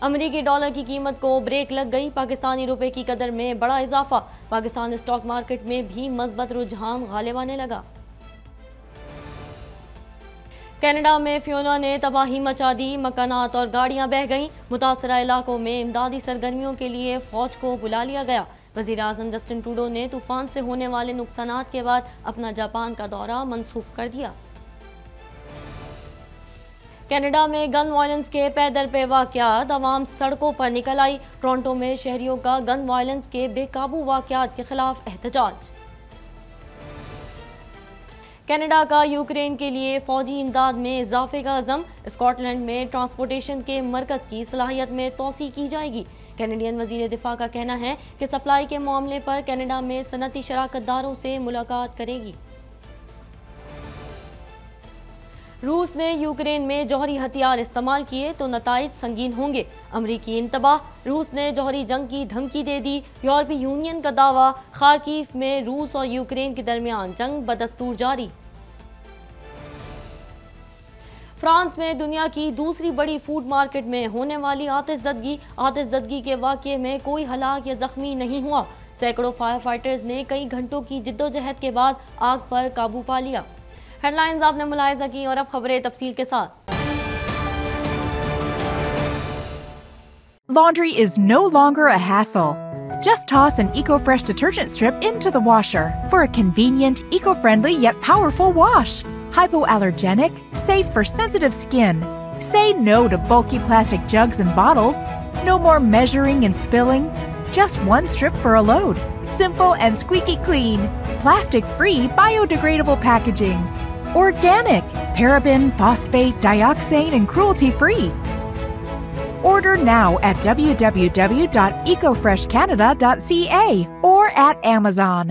अमेरिकी डॉलर की कीमत को ब्रेक लग गई। पाकिस्तानी रुपए की कदर में बड़ा इजाफा। पाकिस्तान स्टॉक मार्केट में भी मजबूत रुझान गालिब आने लगा। कनाडा में फियोना ने तबाही मचा दी। मकानात और गाड़ियां बह गईं। मुतासरा इलाकों में इमदादी सरगर्मियों के लिए फौज को बुला लिया गया। वजीर आजम जस्टिन ट्रूडो ने तूफान से होने वाले नुकसानात के बाद अपना जापान का दौरा मनसूख कर दिया। कनाडा में गन वायलेंस के पैदर पे वाकयात। अवाम सड़कों पर निकल आई। टोरंटो में शहरियों का गन वायलेंस के बेकाबू वाकयात के खिलाफ एहतजाज। कनाडा का यूक्रेन के लिए फौजी इमदाद में इजाफे का अज़म। स्कॉटलैंड में ट्रांसपोर्टेशन के मरकज़ की सलाहियत में तोसी की जाएगी। कैनेडियन वजीर दिफा का कहना है कि सप्लाई के मामले पर कनाडा में सनती शराकतदारों से मुलाकात करेगी। रूस ने यूक्रेन में जौहरी हथियार इस्तेमाल किए तो नताइज संगीन होंगे। अमरीकी इंतबाह। रूस ने जौहरी जंग की धमकी दे दी। यूरोपीय यूनियन का दावा। खार्किव में रूस और यूक्रेन के दरमियान जंग बदस्तूर जारी। फ्रांस में दुनिया की दूसरी बड़ी फूड मार्केट में होने वाली आतिशज़दगी के वाक़ये में कोई हलाक या जख्मी नहीं हुआ। सैकड़ों फायर फाइटर्स ने कई घंटों की जिद्दोजहद के बाद आग पर काबू पा लिया। हेडलाइंस आपने मुलाहिजा की और अब खबरें तफसील के साथ। Laundry is no longer a hassle. Just toss an EcoFresh detergent strip into the washer for a convenient, eco-friendly yet powerful wash. Hypoallergenic, safe for sensitive skin. Say no to bulky plastic jugs and bottles. No more measuring and spilling. Just one strip for a load. Simple and squeaky clean. Plastic-free, biodegradable packaging. Organic, paraben, phosphate, dioxane, and cruelty-free. Order now at www.ecofreshcanada.ca or at Amazon.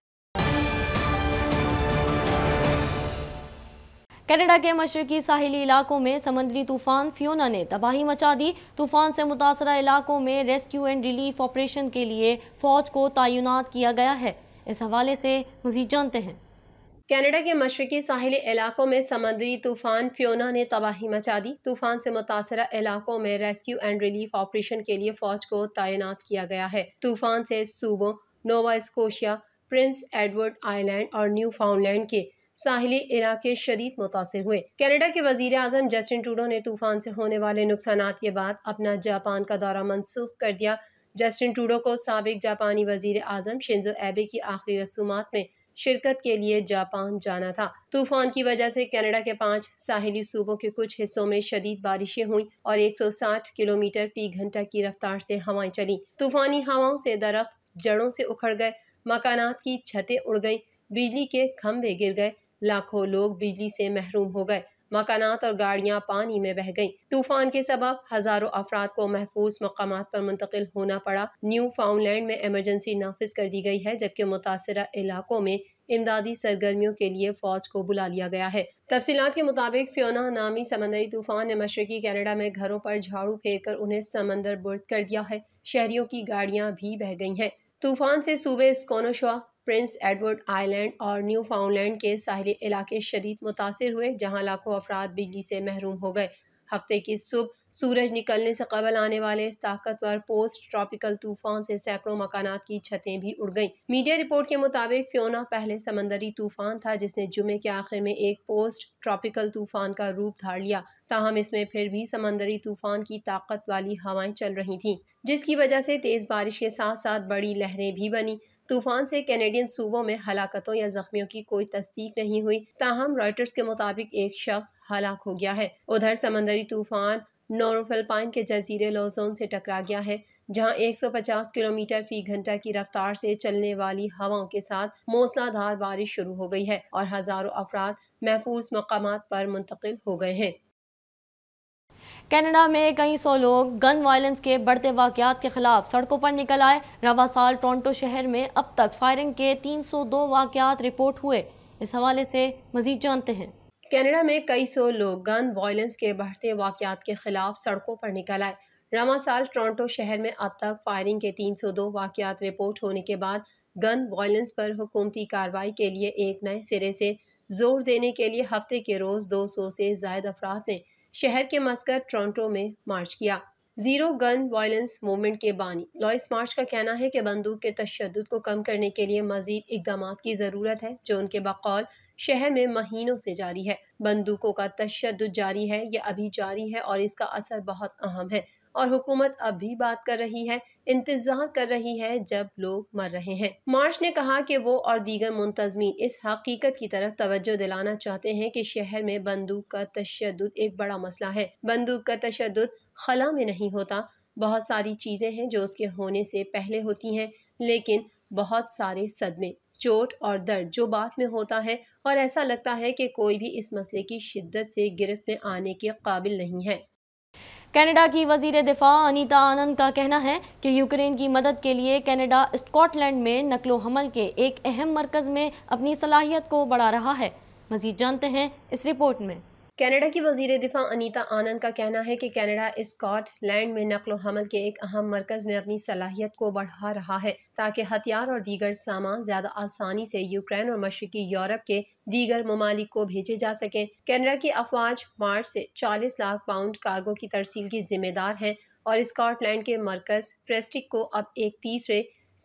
Canada के मशरकी साहिली इलाकों में समंदरी तूफान Fiona ने तबाही मचा दी। तूफान से मुतासरा इलाकों में रेस्क्यू एंड रिलीफ ऑपरेशन के लिए फौज को तैनात किया गया है। इस हवाले से मजीद जानते हैं। कनाडा के मशरकी साहिली इलाकों में समंदरी तूफान फियोना ने तबाही मचा दी। तूफान से मुतासरा इलाकों में रेस्क्यू एंड रिलीफ ऑपरेशन के लिए फौज को तैनात किया गया है। तूफान से सूबों Nova Scotia, Prince Edward Island और न्यू फाउंडलैंड के साहिली इलाके शदीद मुतासिर हुए। कनाडा के वजीर आजम जस्टिन ट्रूडो ने तूफान से होने वाले नुकसानात के बाद अपना जापान का दौरा मनसूख कर दिया। जस्टिन ट्रूडो को साबिक जापानी वजीर आजम शिंजो एबे की आखिरी रसूमात में शिरकत के लिए जापान जाना था। तूफान की वजह से कनाडा के 5 साहिली सूबों के कुछ हिस्सों में शदीद बारिशें हुई और 160 किलोमीटर फी घंटा की रफ्तार से हवाएं चली। तूफानी हवाओं से दरख्त जड़ों से उखड़ गए, मकानात की छतें उड़ गईं, बिजली के खंभे गिर गए, लाखों लोग बिजली से महरूम हो गए, मकानात और गाड़ियां पानी में बह गईं। तूफान के सबब हजारों अफराद को महफूज मकामात पर मुंतकिल होना पड़ा। न्यू फाउंडलैंड में इमरजेंसी नाफिज कर दी गई है, जबकि मुतासरा इलाकों में इमदादी सरगर्मियों के लिए फौज को बुला लिया गया है। तफसीलात के मुताबिक फियोना नामी समंदरी तूफान ने मशरकी कनाडा में घरों पर झाड़ू फेंक कर उन्हें समंदर बुर्द कर दिया है। शहरियों की गाड़ियां भी बह गई हैं। तूफान से सूबे स्कोनोशवा, प्रिंस एडवर्ड आइलैंड और न्यू फाउंडलैंड के साहिली इलाके शदीद मुतासिर हुए, जहां लाखों अफराद बिजली से महरूम हो गए। हफ्ते की सुबह सूरज निकलने से कबल आने वाले इस ताकतवर पोस्ट ट्रॉपिकल तूफान से सैकड़ों मकानात की छतें भी उड़ गईं। मीडिया रिपोर्ट के मुताबिक फियोना पहले समंदरी तूफान था जिसने जुमे के आखिर में एक पोस्ट ट्रॉपिकल तूफान का रूप धार लिया। ताहम इसमें फिर भी समंदरी तूफान की ताकत वाली हवाएं चल रही थीं, जिसकी वजह से तेज बारिश के साथ साथ बड़ी लहरें भी बनी। तूफान से कैनेडियन सूबों में हलाकतों या जख्मियों की कोई तस्दीक नहीं हुई। ताहम रॉयटर्स के मुताबिक एक शख्स हलाक हो गया है। उधर समंदरी तूफान नोरोफिलिपाइन के जजीरे लॉजोन से टकरा गया है, जहां 150 किलोमीटर फी घंटा की रफ्तार से चलने वाली हवाओं के साथ मूसलाधार बारिश शुरू हो गई है और हजारों अफराद महफूज मकामात पर मुंतकिल हो गए हैं। कनाडा में कई सौ लोग गन वायलेंस के बढ़ते वाकयात के खिलाफ सड़कों पर निकल आए। रवा साल टोरंटो शहर में अब तक फायरिंग के 302 वाकयात रिपोर्ट हुए। इस हवाले से मजीद जानते हैं। कनाडा में कई सौ लोग गन वायलेंस के बढ़ते वाकयात के खिलाफ सड़कों पर निकल आए। रवा साल टोरंटो शहर में अब तक फायरिंग के 302 वाकयात रिपोर्ट होने के बाद गन वायलेंस पर हुकूमती कार्रवाई के लिए एक नए सिरे से जोर देने के लिए हफ्ते के रोज 200 से ज्यादा अफराद ने शहर के मस्कट टोरंटो में मार्च किया। जीरो गन वायलेंस मूवमेंट के बानी लॉइस मार्श का कहना है कि बंदूक के तशद्दुद को कम करने के लिए मजीद इकदाम की ज़रूरत है, जो उनके बकौल शहर में महीनों से जारी है। बंदूकों का तशद्दुद जारी है, यह अभी जारी है और इसका असर बहुत अहम है और हुकूमत अब भी बात कर रही है, इंतजार कर रही है जब लोग मर रहे हैं। मार्श ने कहा कि वो और दीगर मुंतजमीन इस हकीकत की तरफ तवज्जो दिलाना चाहते हैं कि शहर में बंदूक का तशद्दुद एक बड़ा मसला है। बंदूक का तशद्दुद खला में नहीं होता, बहुत सारी चीजें हैं जो उसके होने से पहले होती हैं, लेकिन बहुत सारे सदमे, चोट और दर्द जो बाद में होता है, और ऐसा लगता है कि कोई भी इस मसले की शिद्दत से गिरफ्त में आने के काबिल नहीं है। कनाडा की वजीर दिफा अनीता आनंद का कहना है कि यूक्रेन की मदद के लिए कनाडा स्कॉटलैंड में नकलो हमल के एक अहम मरकज में अपनी सलाहियत को बढ़ा रहा है। मजीद जानते हैं इस रिपोर्ट में। कनाडा की वजीर दिफा अनीता आनंद का कहना है कि कनाडा स्कॉटलैंड में नकलो हमल के एक अहम मरकज में अपनी सलाहियत को बढ़ा रहा है ताकि हथियार और दीगर सामान ज्यादा आसानी से यूक्रेन और मशरकी यूरोप के दीगर ममालिक को भेजे जा सकें। कनाडा की अफवाज मार्च से 40 लाख पाउंड कार्गो की तरसील की जिम्मेदार हैं और स्कॉटलैंड के मरकज प्रेस्टिक को अब एक तीसरे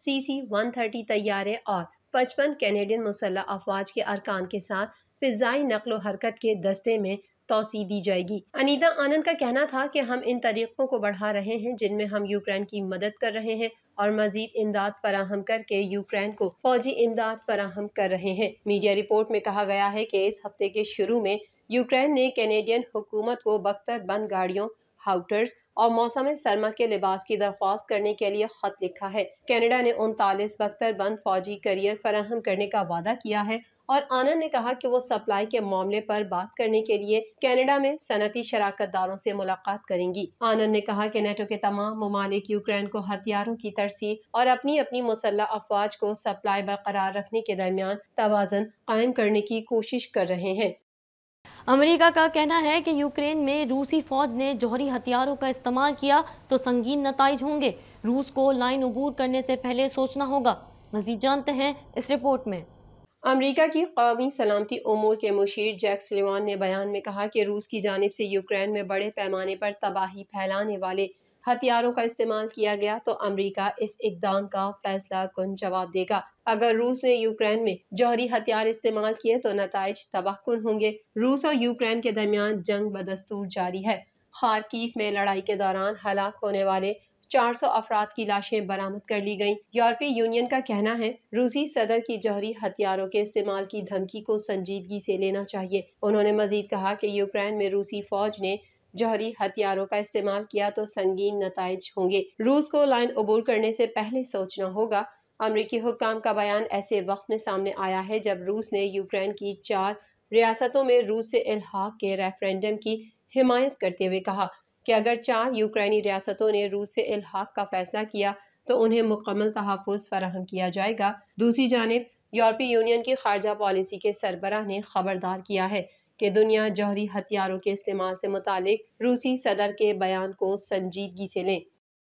CC-130 तैयारे और 55 कैनेडियन मुसल्लह अफवाज के अरकान के साथ फिजाई नकलो हरकत के दस्ते में तोसी दी जाएगी। अनीता आनंद का कहना था कि हम इन तरीकों को बढ़ा रहे हैं जिनमें हम यूक्रेन की मदद कर रहे हैं और मजीद इमदाद फराहम करके यूक्रेन को फौजी इमदाद फराहम कर रहे हैं। मीडिया रिपोर्ट में कहा गया है कि इस हफ्ते के शुरू में यूक्रेन ने कैनेडियन हुकूमत को बख्तर बंद गाड़ियों, हाउटर्स और मौसम सरमा के लिबास की दरख्वास्त करने के लिए खत लिखा है। कनाडा ने 39 बख्तर बंद फौजी करियर फराहम करने का वादा किया है और आनंद ने कहा कि वो सप्लाई के मामले पर बात करने के लिए कनाडा में सनती शराकतदारों से मुलाकात करेंगी। आनंद ने कहा कि नेटो के तमाम ममालिक यूक्रेन को हथियारों की तरसील और अपनी अपनी मुसल्लह अफवाज को सप्लाई बरकरार रखने के दरमियान तवाज़ुन कायम करने की कोशिश कर रहे हैं। अमेरिका का कहना है कि यूक्रेन में रूसी फौज ने जौहरी हथियारों का इस्तेमाल किया तो संगीन नताइज होंगे। रूस को लाइन अबूर करने से पहले सोचना होगा। मजीद जानते हैं इस रिपोर्ट में। अमेरिका की कौमी सलामती उमूर के मुशीर जैक सुलिवान ने बयान में कहा कि रूस की जानिब से यूक्रेन में बड़े पैमाने पर तबाही फैलाने वाले हथियारों का इस्तेमाल किया गया तो अमेरिका इस इकदाम का फैसला कुन जवाब देगा। अगर रूस ने यूक्रेन में जौहरी हथियार इस्तेमाल किए तो नताइज तबाहकुन होंगे। रूस और यूक्रेन के दरमियान जंग बदस्तूर जारी है। खार्किव में लड़ाई के दौरान हलाक होने वाले 400 अफराद की लाशें बरामद कर ली गईं। यूरोपीय यूनियन का कहना है रूसी सदर की जौहरी हथियारों के इस्तेमाल की धमकी को संजीदगी से लेना चाहिए। उन्होंने मजीद कहा कि यूक्रेन में रूसी फौज ने जौहरी हथियारों का इस्तेमाल किया तो संगीन नताइज होंगे। रूस को लाइन अबूर करने से पहले सोचना होगा। अमरीकी हुक्काम का बयान ऐसे वक्त में सामने आया है जब रूस ने यूक्रेन की 4 रियासतों में रूस से इल्हाक के रेफरेंडम की हिमायत करते हुए कहा कि अगर 4 यूक्रेनी रियासतों ने रूस से इल्हाक का फैसला किया तो उन्हें मुकम्मल तहफ़्फ़ुज़ फराहम किया जाएगा। दूसरी जानिब यूरोपीय यूनियन की खारजा पॉलिसी के सरबराह ने खबरदार किया है कि दुनिया जौहरी हथियारों के इस्तेमाल से मुतालिक रूसी सदर के बयान को संजीदगी से लें।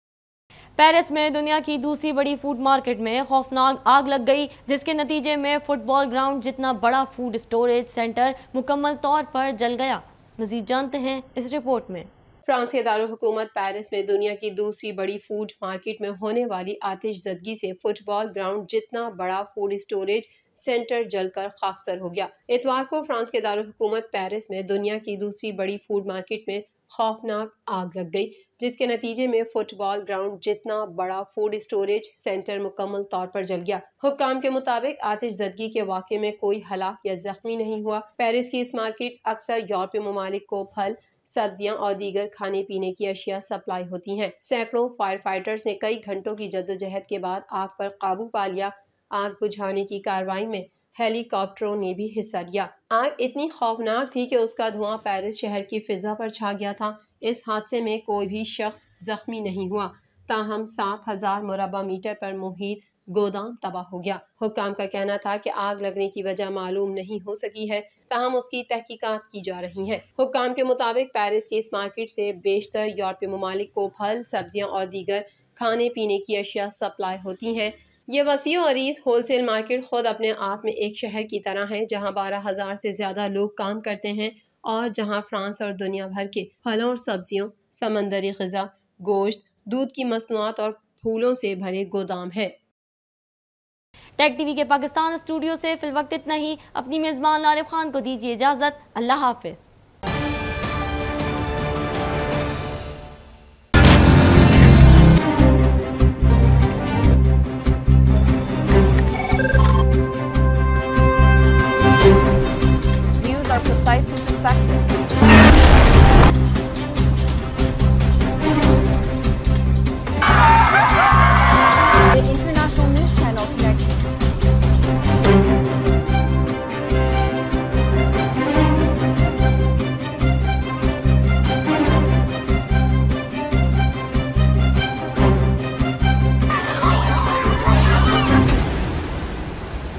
पेरिस में दुनिया की दूसरी बड़ी फूड मार्केट में खौफनाक आग लग गई, जिसके नतीजे में फुटबॉल ग्राउंड जितना बड़ा फूड स्टोरेज सेंटर मुकम्मल तौर पर जल गया। मजीद जानते हैं इस रिपोर्ट में। फ्रांस के दारुल हुकूमत पेरिस में दुनिया की दूसरी बड़ी फूड मार्केट में होने वाली आतिशज़दगी से फुटबॉल ग्राउंड जितना बड़ा फूड स्टोरेज सेंटर जलकर खाकसर हो गया। इतवार को फ्रांस के दारुल हुकूमत पेरिस में दुनिया की दूसरी बड़ी फूड मार्केट में खौफनाक आग लग गई, जिसके नतीजे में फुटबॉल ग्राउंड जितना बड़ा फूड स्टोरेज सेंटर मुकम्मल तौर पर जल गया। हुक्काम के मुताबिक आतिशज़दगी के वाक़े में कोई हलाक या जख्मी नहीं हुआ। पेरिस की इस मार्केट अक्सर यूरोपीय ममालिक को फल, सब्जियां और दीगर खाने पीने की अशिया सप्लाई होती हैं। सैकड़ों फायर फाइटर्स ने कई घंटों की जद्दोजहद के बाद आग पर काबू पा लिया। आग बुझाने की कार्रवाई में हेलीकॉप्टरों ने भी हिस्सा लिया। आग इतनी खौफनाक थी कि उसका धुआं पेरिस शहर की फिजा पर छा गया था। इस हादसे में कोई भी शख्स जख्मी नहीं हुआ, ताहम 7000 मुरब्बा मीटर पर मुहित गोदाम तबाह हो गया। हुक्काम का कहना था कि आग लगने की वजह मालूम नहीं हो सकी है, ताहम उसकी तहकीकात की जा रही हैं। हुक्काम के मुताबिक पेरिस की इस मार्केट से बेशतर यूरोपीय ममालिक को फल, सब्जियां और दीगर खाने पीने की अशिया सप्लाई होती हैं। ये वसी और अरीज होलसेल मार्केट खुद अपने आप में एक शहर की तरह है, जहां 12,000 से ज्यादा लोग काम करते हैं और जहां फ्रांस और दुनिया भर के फलों और सब्जियों, समंदरी ग़िज़ा, गोश्त, दूध की मसनूआत और फूलों से भरे गोदाम हैं। टेक टीवी के पाकिस्तान स्टूडियो से फिल वक्त इतना ही। अपनी मेजबान आरिफ खान को दीजिए इजाजत। अल्लाह हाफिज।